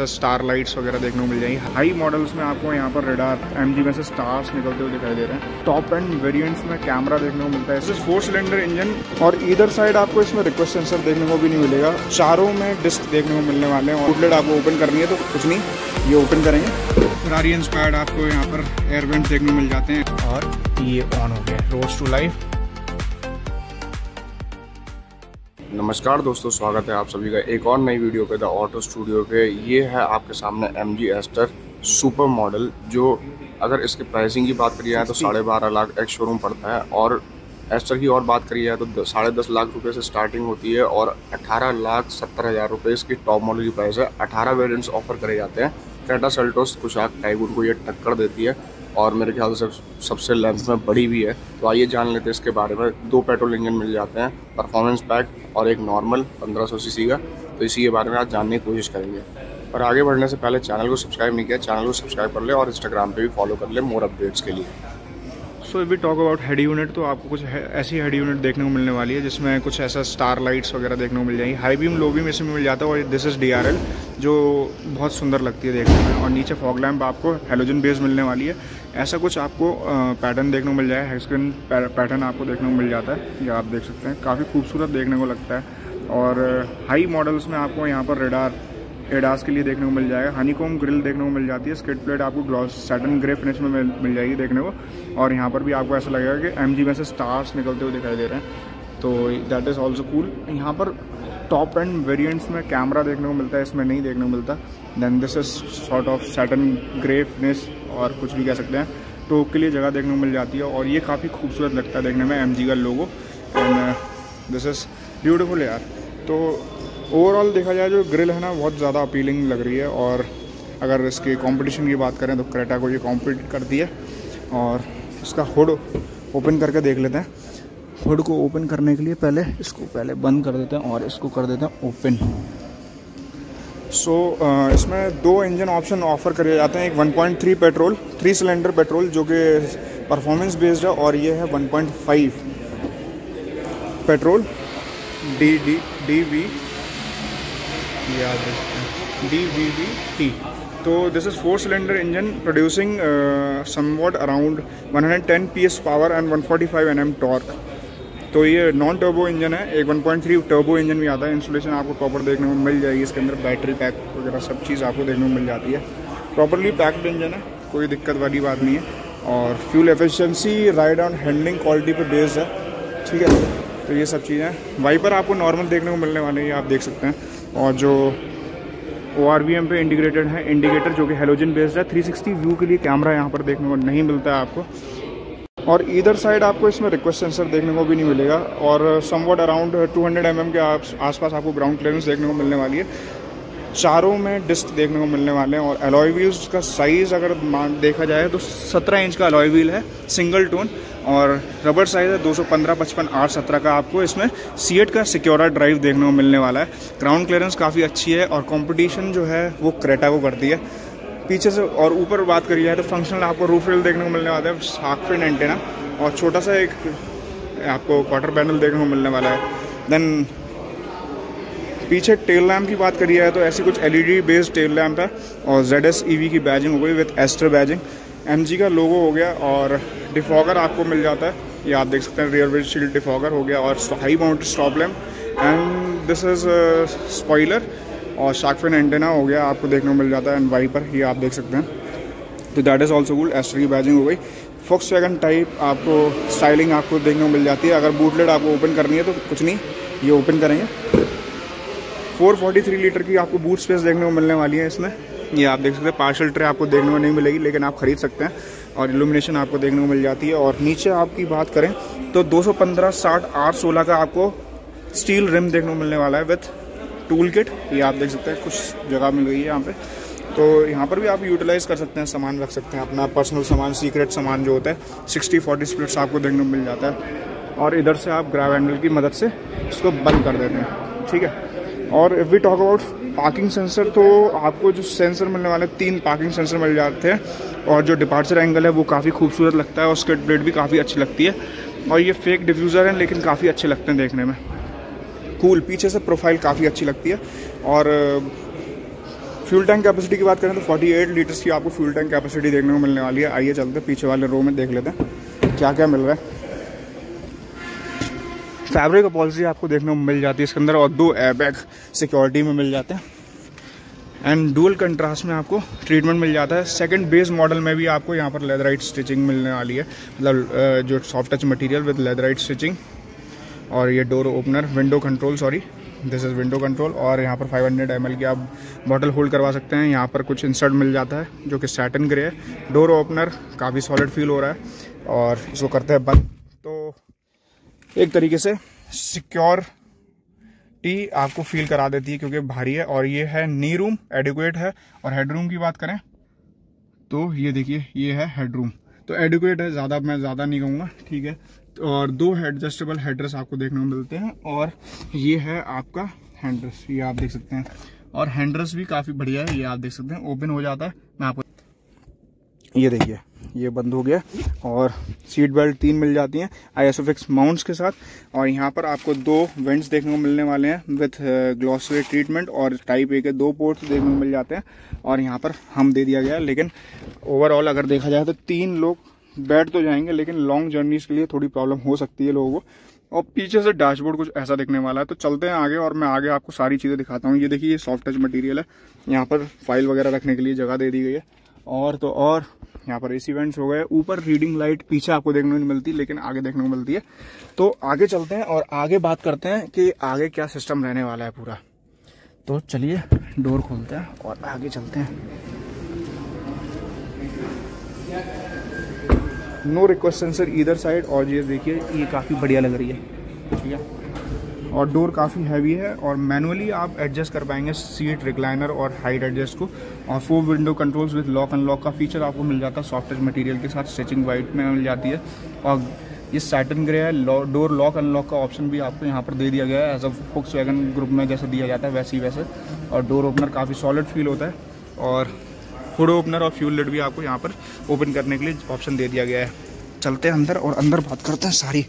Star lights वगैरह देखने को मिल जाएंगी। हाई मॉडल्स में आपको यहाँ पर रेडार एमजी में से स्टार्स निकलते हुए दिखाई दे रहे हैं। टॉप एंड वेरिएंट्स में कैमरा देखने को मिलता है। इस 4 सिलेंडर इंजन और इधर साइड आपको इसमें रिक्वेस्ट सेंसर देखने को भी नहीं मिलेगा। चारों में डिस्क देखने को मिलने वाले हैं। आउटलेट आपको ओपन करनी है तो कुछ नहीं, ये ओपन करेंगे। फेरारी इंस्पायर्ड आपको यहाँ पर एयर वेंट देखने को मिल जाते हैं और ये ऑन हो गया रोज टू लाइफ। नमस्कार दोस्तों, स्वागत है आप सभी का एक और नई वीडियो पे द ऑटो स्टूडियो पे। ये है आपके सामने MG एस्टर सुपर मॉडल, जो अगर इसके प्राइसिंग की बात करी जाए तो 12.5 लाख एक्स शोरूम पड़ता है, और एस्टर की और बात करी जाए तो 10.5 लाख रुपए से स्टार्टिंग होती है और 18,70,000 रुपये इसकी टॉप मॉडल की प्राइस है। 18 वेरिएंट्स ऑफर करे जाते हैं। क्रेटा सेल्टोस कुशाक टाइगून को ये टक्कर देती है और मेरे ख्याल से सबसे लेंथ में बड़ी भी है। तो आइए जान लेते हैं इसके बारे में। 2 पेट्रोल इंजन मिल जाते हैं, परफॉर्मेंस पैक और एक नॉर्मल 1500 सीसी का। तो इसी के बारे में आज जानने की कोशिश करेंगे। और आगे बढ़ने से पहले चैनल को सब्सक्राइब नहीं किया, चैनल को सब्सक्राइब कर ले और इंस्टाग्राम पे भी फॉलो कर ले मोर अपडेट्स के लिए। So if we talk about head unit, तो आपको कुछ ऐसी हेड यूनिट देखने को मिलने वाली है जिसमें कुछ ऐसा स्टार लाइट्स वगैरह देखने को मिल जाएंगी। हाई बीम लो बीम इसमें मिल जाता है और दिस इज़ DRL, जो बहुत सुंदर लगती है देखने में। और नीचे फॉग लैम्प आपको हेलोजन बेस मिलने वाली है। ऐसा कुछ आपको पैटर्न देखने को मिल जाए, हेक्सागन पैटर्न आपको देखने को मिल जाता है। ये आप देख सकते हैं, काफ़ी खूबसूरत देखने को लगता है। और हाई मॉडल्स में आपको यहाँ पर रेडार एडास के लिए देखने को मिल जाएगा। हनीकॉम ग्रिल देखने को मिल जाती है। स्किड प्लेट आपको ग्लॉस सैटिन ग्रे फिनिश में मिल जाएगी देखने को। और यहाँ पर भी आपको ऐसा लगेगा कि MG में से स्टार्स निकलते हुए दिखाई दे रहे हैं। तो दैट इज़ ऑल्सो कूल। यहाँ पर टॉप एंड वेरिएंट्स में कैमरा देखने को मिलता है, इसमें नहीं देखने को मिलता। Then this is sort of satin grey finish और कुछ भी कह सकते हैं। तो के लिए जगह देखने को मिल जाती है और ये काफ़ी खूबसूरत लगता है देखने में, MG का logo. And this is beautiful यार। तो ओवरऑल देखा जाए जो ग्रिल है ना, बहुत ज़्यादा अपीलिंग लग रही है। और अगर इसकी कंपटीशन की बात करें तो क्रेटा को ये कॉम्पीट करती है। और इसका हुड ओपन करके देख लेते हैं। हुड को ओपन करने के लिए इसको पहले बंद कर देते हैं और इसको कर देते हैं ओपन। इसमें 2 इंजन ऑप्शन ऑफर करे जाते हैं। एक 1.3 पेट्रोल 3 सिलेंडर पेट्रोल जो कि परफॉर्मेंस बेस्ड है, और ये है 1.5 पेट्रोल DVVT। तो this is 4 cylinder engine producing somewhat around 110 PS power and 145 Nm torque. तो ये नॉन टर्बो इंजन है। एक 1.3 टर्बो इंजन भी आता है। इंस्टॉलेशन आपको प्रॉपर देखने को मिल जाएगी। इसके अंदर बैटरी पैक वगैरह सब चीज़ आपको देखने को मिल जाती है। प्रॉपरली पैक्ड इंजन है, कोई दिक्कत वाली बात नहीं है। और fuel efficiency, ride on handling quality पे बेस्ड है, ठीक है। तो ये सब चीज़ें। वाइपर आपको नॉर्मल देखने को मिलने वाले हैं, आप देख सकते हैं। और जो ORVM पे इंटीग्रेटेड है इंडिकेटर, जो कि हेलोजन बेस्ड है। 360 व्यू के लिए कैमरा यहाँ पर देखने को नहीं मिलता है आपको। और इधर साइड आपको इसमें रिक्वेस्ट सेंसर देखने को भी नहीं मिलेगा। और समवॉट अराउंड 200 mm के आसपास आपको ग्राउंड क्लियरेंस देखने को मिलने वाली है। चारों में डिस्क देखने को मिलने वाले हैं। और अलॉय व्हील्स का साइज़ अगर देखा जाए तो 17 इंच का अलॉय व्हील है, सिंगल टोन। और रबर साइज़ है 215, 55, 8, 17 का। आपको इसमें सीएट का सिक्योरा ड्राइव देखने को मिलने वाला है। ग्राउंड क्लियरेंस काफ़ी अच्छी है और कंपटीशन जो है वो क्रेटा को करती है पीछे से। और ऊपर बात करी जाए तो फंक्शनल आपको रूफ रेल देखने को मिलने वाला है, शार्क फिन एंटेना, और छोटा सा एक आपको क्वार्टर पैनल देखने को मिलने वाला है। देन पीछे टेल लैम्प की बात करी जाए तो ऐसी कुछ LED बेस्ड टेल लैम्प है। और ZS EV की बैजिंग हो गई विथ एस्टर बैजिंग। MG का लोगो हो गया। और डिफॉगर आपको मिल जाता है, ये आप देख सकते हैं। रियर विंडशील्ड डिफॉगर हो गया और high mounted stop lamp. And this is spoiler और शार्क फिन एंटेना हो गया, आपको देखने को मिल जाता है। एंड वाइपर ये आप देख सकते हैं। तो that is also cool. Astor की बैजिंग हो गई। Volkswagen टाइप आपको स्टाइलिंग आपको देखने को मिल जाती है। अगर बूटलेट आपको ओपन करनी है तो कुछ नहीं, ये ओपन करेंगे। 443 लीटर की आपको बूट स्पेस देखने को मिलने वाली है इसमें। ये आप देख सकते हैं। पार्शल ट्रे आपको देखने को नहीं मिलेगी, लेकिन आप खरीद सकते हैं। और इल्यूमिनेशन आपको देखने को मिल जाती है। और नीचे आपकी बात करें तो 215, 60, R16 का आपको स्टील रिम देखने को मिलने वाला है विथ टूल किट। ये आप देख सकते हैं, कुछ जगह मिल गई है यहाँ पे। तो यहाँ पर भी आप यूटिलाइज़ कर सकते हैं, सामान रख सकते हैं अपना पर्सनल सामान, सीक्रेट सामान जो होता है। 60-40 स्प्लिट्स आपको देखने को मिल जाता है। और इधर से आप ग्रैब हैंडल की मदद से इसको बंद कर देते हैं, ठीक है। और if we talk about parking sensor, तो आपको जो सेंसर मिलने वाले 3 पार्किंग सेंसर मिल जाते हैं। और जो डिपार्चर एंगल है वो काफ़ी खूबसूरत लगता है। और स्किड प्लेट भी काफ़ी अच्छी लगती है। और ये फेक डिफ्यूज़र हैं लेकिन काफ़ी अच्छे लगते हैं देखने में, कूल। पीछे से प्रोफाइल काफ़ी अच्छी लगती है। और फ्यूल टैंक कैपेसिटी की बात करें तो 48 लीटर्स की आपको फ्यूल टैंक कैपेसिटी देखने को मिलने वाली है। आइए चलते हैं पीछे वाले रो में, देख लेते हैं क्या क्या मिल रहा है। फैब्रिक अपॉल्स्ट्री आपको देखने को मिल जाती है इसके अंदर, और 2 एयरबैग सिक्योरिटी में मिल जाते हैं। एंड डुअल कंट्रास्ट में आपको ट्रीटमेंट मिल जाता है। सेकंड बेस मॉडल में भी आपको यहाँ पर लेदराइट स्टिचिंग मिलने वाली है, मतलब जो soft touch material with leatherette stitching. और ये door opener, window control, sorry this is window control. और यहाँ पर 500 ml की आप बॉटल होल्ड करवा सकते हैं। यहाँ पर कुछ इंसर्ट मिल जाता है जो कि सैटिन ग्रे है। डोर ओपनर काफ़ी सॉलिड फील हो रहा है और इसको करते हैं बंद, तो एक तरीके से सिक्योर आपको फील करा देती है क्योंकि भारी है। और ये है नी रूम, एडिक्वेट है। और हेडरूम की बात करें तो ये देखिए, ये है हेडरूम, तो एडिक्वेट है, ज़्यादा मैं ज़्यादा नहीं कहूँगा, ठीक है। और 2 एडजस्टेबल हेडरेस्ट आपको देखने को मिलते हैं। और ये है आपका हैंडरेस्ट, ये आप देख सकते हैं। और हैंडरेस्ट भी काफ़ी बढ़िया है, ये आप देख सकते हैं, ओपन हो जाता है। मैं आपको ये देखिए, ये बंद हो गया। और सीट बेल्ट 3 मिल जाती हैं आईएसओफिक्स माउंट्स के साथ। और यहाँ पर आपको 2 वेंट्स देखने को मिलने वाले हैं विथ ग्लॉसरी ट्रीटमेंट। और टाइप ए के 2 पोर्ट्स देखने को मिल जाते हैं। और यहाँ पर हम दे दिया गया है, लेकिन ओवरऑल अगर देखा जाए तो 3 लोग बैठ तो जाएंगे, लेकिन लॉन्ग जर्नीज के लिए थोड़ी प्रॉब्लम हो सकती है लोगों को। और पीछे से डैशबोर्ड कुछ ऐसा दिखने वाला है। तो चलते हैं आगे और मैं आगे आपको सारी चीज़ें दिखाता हूँ। ये देखिए, ये सॉफ्ट टच मटेरियल है, यहाँ पर फाइल वगैरह रखने के लिए जगह दे दी गई है। और तो और यहाँ पर एसी वेंट्स हो गए। ऊपर रीडिंग लाइट पीछे आपको देखने को नहीं मिलती, लेकिन आगे देखने को मिलती है। तो आगे चलते हैं और आगे बात करते हैं कि आगे क्या सिस्टम रहने वाला है पूरा। तो चलिए डोर खोलते हैं और आगे चलते हैं। No request sensor either side. और ये देखिए, ये काफ़ी बढ़िया लग रही है, ठीक है। और डोर काफ़ी हैवी है और मैनुअली आप एडजस्ट कर पाएंगे सीट रिक्लाइनर और हाइट एडजस्ट को। और 4 window controls with lock unlock का फीचर आपको मिल जाता है सॉफ्ट टच मटेरियल के साथ। स्टिचिंग वाइट में मिल जाती है। और ये सैटिन ग्रे है। डोर लॉक अनलॉक का ऑप्शन भी आपको यहाँ पर दे दिया गया है, एज अ फोक्सवैगन ग्रुप में जैसे दिया जाता है वैसे ही वैसे। और डोर ओपनर काफ़ी सॉलिड फील होता है। और हुड ओपनर और फ्यूल लिड भी आपको यहाँ पर ओपन करने के लिए ऑप्शन दे दिया गया है। चलते हैं अंदर और अंदर बात करते हैं सारी।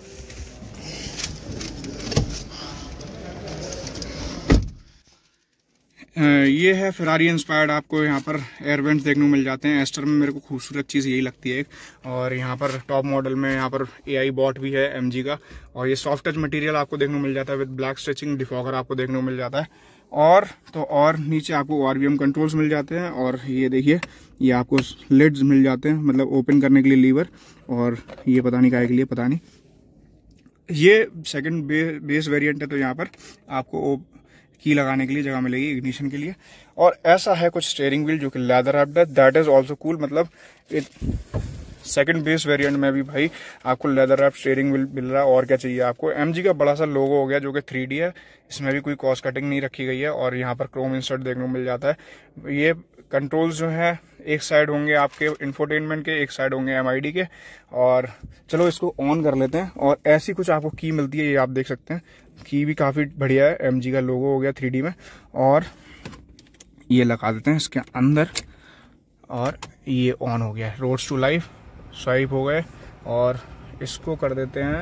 ये है फेरारी इंस्पायर्ड, आपको यहाँ पर एयर वेंट्स देखने को मिल जाते हैं। एस्टर में मेरे को खूबसूरत चीज़ यही लगती है एक। और यहाँ पर टॉप मॉडल में यहाँ पर AI बॉट भी है MG का। और ये सॉफ्ट टच मटेरियल आपको देखने को मिल जाता है विद ब्लैक स्टिचिंग। डिफॉगर आपको देखने को मिल जाता है। और तो और नीचे आपको RVM कंट्रोल्स मिल जाते हैं। और ये देखिए, ये आपको लिड्स मिल जाते हैं, मतलब ओपन करने के लिए लीवर। और ये पता नहीं काहे के लिए, पता नहीं। ये सेकंड बेस वेरिएंट है, तो यहाँ पर आपको की लगाने के लिए जगह मिलेगी इग्निशन के लिए। और ऐसा है कुछ स्टीयरिंग व्हील जो कि लेदर रैप्ड है, दैट इज ऑल्सो कूल। मतलब सेकंड बेस वेरिएंट में भी भाई आपको लेदर रैप स्टीयरिंग व्हील मिल रहा है, और क्या चाहिए आपको। MG का बड़ा सा लोगो हो गया जो कि 3D है, इसमें भी कोई कॉस्ट कटिंग नहीं रखी गई है। और यहाँ पर क्रोम इंसर्ट देखने को मिल जाता है। ये कंट्रोल्स जो है एक साइड होंगे आपके इंफोटेनमेंट के, एक साइड होंगे MID के। और चलो इसको ऑन कर लेते हैं। और ऐसी कुछ आपको की मिलती है, ये आप देख सकते हैं। की भी काफ़ी बढ़िया है, MG का लोगो हो गया 3D में। और ये लगा देते हैं इसके अंदर और ये ऑन हो गया। रोड्स टू लाइफ स्वाइप हो गए और इसको कर देते हैं,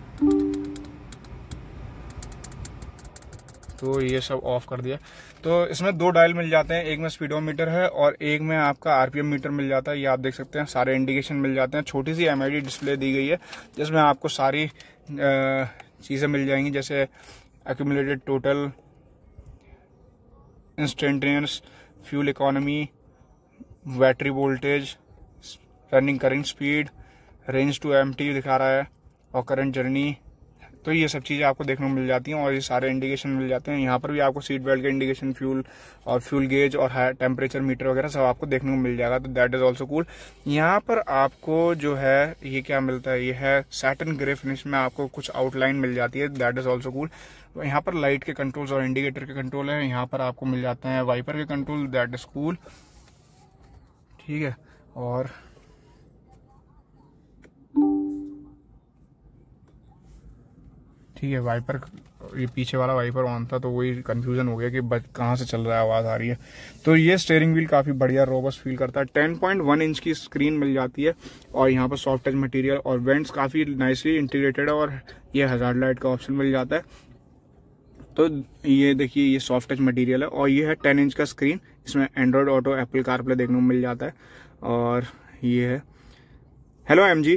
तो ये सब ऑफ कर दिया। तो इसमें 2 डायल मिल जाते हैं, एक में स्पीडोमीटर है और एक में आपका RPM मीटर मिल जाता है। ये आप देख सकते हैं, सारे इंडिकेशन मिल जाते हैं। छोटी सी MID डिस्प्ले दी गई है जिसमें आपको सारी चीज़ें मिल जाएंगी, जैसे accumulated total, instantaneous fuel economy, battery voltage, running current speed, range to empty दिखा रहा है, और करंट जर्नी। तो ये सब चीज़ें आपको देखने को मिल जाती हैं और ये सारे इंडिकेशन मिल जाते हैं। यहाँ पर भी आपको सीट बेल्ट के इंडिकेशन, फ्यूल और फ्यूल गेज और टेम्परेचर मीटर वगैरह सब आपको देखने को मिल जाएगा। तो दैट इज ऑल्सो कूल। यहाँ पर आपको जो है ये क्या मिलता है, ये है सैटिन ग्रे फिनिश में आपको कुछ आउटलाइन मिल जाती है, दैट इज ऑल्सो कूल। यहाँ पर लाइट के कंट्रोल्स और इंडिकेटर के कंट्रोल है। यहाँ पर आपको मिल जाते हैं वाइपर के कंट्रोल, दैट इज कूल, ठीक है। और ठीक है, वाइपर, ये पीछे वाला वाइपर ऑन था तो वही कंफ्यूजन हो गया कि कहाँ से चल रहा है, आवाज़ आ रही है। तो ये स्टीयरिंग व्हील काफ़ी बढ़िया रोबस्ट फील करता है। 10.1 इंच की स्क्रीन मिल जाती है और यहाँ पर सॉफ्ट टच मटेरियल और वेंट्स काफ़ी नाइसली इंटीग्रेटेड है। और ये हजार्ड लाइट का ऑप्शन मिल जाता है। तो ये देखिए ये सॉफ्ट टच मटेरियल है और ये है 10 इंच का स्क्रीन। इसमें एंड्रॉयड ऑटो, एप्पल कारप्ले देखने को मिल जाता है। और ये है हेलो MG।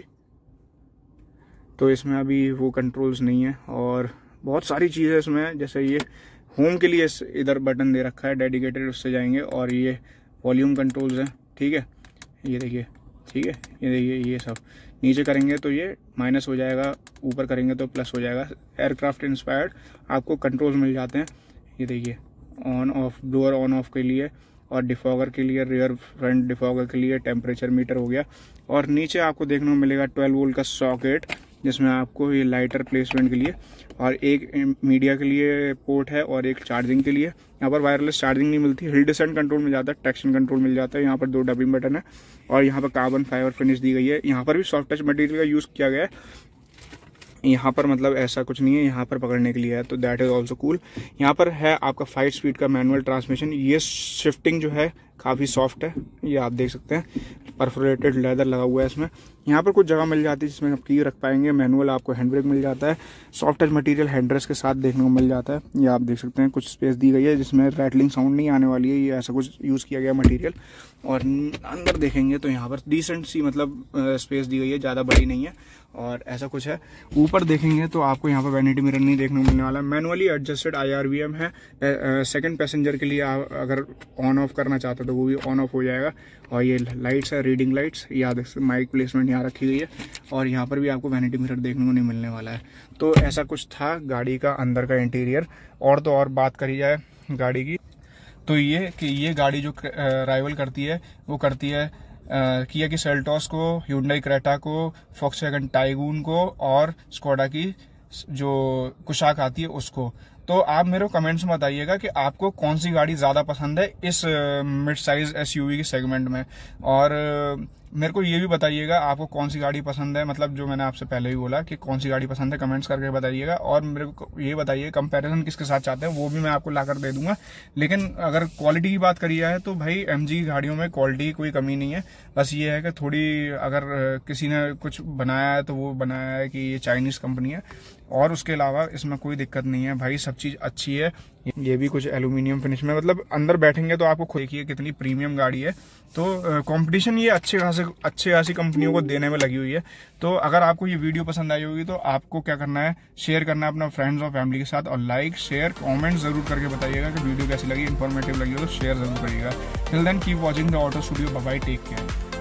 तो इसमें अभी वो कंट्रोल्स नहीं है और बहुत सारी चीज़ें इसमें, जैसे ये होम के लिए इधर बटन दे रखा है डेडिकेटेड, उससे जाएंगे। और ये वॉल्यूम कंट्रोल्स हैं, ठीक है, ये देखिए, ठीक है, ये देखिए, ये सब नीचे करेंगे तो ये माइनस हो जाएगा, ऊपर करेंगे तो प्लस हो जाएगा। एयरक्राफ्ट इंस्पायर्ड आपको कंट्रोल्स मिल जाते हैं। ये देखिए on off, door on off के लिए और डिफॉगर के लिए, रियर फ्रंट डिफॉगर के लिए, टेम्परेचर मीटर हो गया। और नीचे आपको देखने को मिलेगा 12 वोल्ट का सॉकेट, जिसमें आपको ये लाइटर प्लेसमेंट के लिए और एक मीडिया के लिए पोर्ट है और एक चार्जिंग के लिए। यहाँ पर वायरलेस चार्जिंग नहीं मिलती। हिल डिसेंट कंट्रोल मिल जाता है, ट्रैक्शन कंट्रोल मिल जाता है। यहाँ पर 2 डबिंग बटन है और यहाँ पर कार्बन फाइबर फिनिश दी गई है। यहाँ पर भी सॉफ्ट टच मटेरियल का यूज़ किया गया है। यहाँ पर मतलब ऐसा कुछ नहीं है, यहाँ पर पकड़ने के लिए है, तो दैट इज ऑल्सो कूल। यहाँ पर है आपका 5 स्पीड का मैनुअल ट्रांसमिशन। ये शिफ्टिंग जो है काफ़ी सॉफ्ट है, ये आप देख सकते हैं। परफोरेटेड लेदर लगा हुआ है इसमें। यहाँ पर कुछ जगह मिल जाती है जिसमें आप की रख पाएंगे। मैनुअल आपको हैंड ब्रेक मिल जाता है। सॉफ्ट टच मटेरियल हैंड्रेस के साथ देखने को मिल जाता है। ये आप देख सकते हैं, कुछ स्पेस दी गई है जिसमें रैटलिंग साउंड नहीं आने वाली है। ये ऐसा कुछ यूज़ किया गया मटेरियल। और अंदर देखेंगे तो यहाँ पर डिसेंट सी मतलब स्पेस दी गई है, ज़्यादा बड़ी नहीं है और ऐसा कुछ है। ऊपर देखेंगे तो आपको यहाँ पर वैनिटी मिरर नहीं देखने को मिलने वाला। मैनुअली एडजस्टेड IRVM है। सेकंड पैसेंजर के लिए आप अगर ऑन ऑफ करना चाहते हो तो वो भी ऑन ऑफ हो जाएगा। और ये लाइट्स है, रीडिंग लाइट्स, याद है, माइक प्लेसमेंट यहाँ रखी गई है। और यहाँ पर भी आपको वैनिटी मिरर देखने को नहीं मिलने वाला है। तो ऐसा कुछ था गाड़ी का अंदर का इंटीरियर। और तो और बात करी जाए गाड़ी की, तो ये कि ये गाड़ी जो राइवल करती है वो करती है किया की सेल्टॉस को, hyundai क्रेटा को, फॉक्सवैगन टाइगून को और स्कोडा की जो कुशाक आती है उसको। तो आप मेरे को कमेंट्स में बताइएगा कि आपको कौन सी गाड़ी ज़्यादा पसंद है इस मिड साइज SUV के सेगमेंट में। और मेरे को ये भी बताइएगा आपको कौन सी गाड़ी पसंद है, मतलब जो मैंने आपसे पहले भी बोला कि कौन सी गाड़ी पसंद है, कमेंट्स करके बताइएगा। और मेरे को ये बताइए कंपैरिजन किसके साथ चाहते हैं, वो भी मैं आपको लाकर दे दूंगा। लेकिन अगर क्वालिटी की बात करी जाए तो भाई MG गाड़ियों में क्वालिटी की कोई कमी नहीं है। बस ये है कि थोड़ी अगर किसी ने कुछ बनाया है तो वो बनाया है कि ये चाइनीज कंपनी है, और उसके अलावा इसमें कोई दिक्कत नहीं है भाई, सब चीज़ अच्छी है। ये भी कुछ एल्यूमिनियम फिनिश में, मतलब अंदर बैठेंगे तो आपको देखिए कितनी प्रीमियम गाड़ी है। तो कंपटीशन ये अच्छे खासी कंपनियों को देने में लगी हुई है। तो अगर आपको ये वीडियो पसंद आई होगी तो आपको क्या करना है, शेयर करना है अपना फ्रेंड्स और फैमिली के साथ, और लाइक शेयर कमेंट जरूर करके बताइएगा कि वीडियो कैसी लगी, इन्फॉर्मेटिव लगी हो तो शेयर जरूर करिएगा। Till then keep watching the auto studio. Bye bye, take care.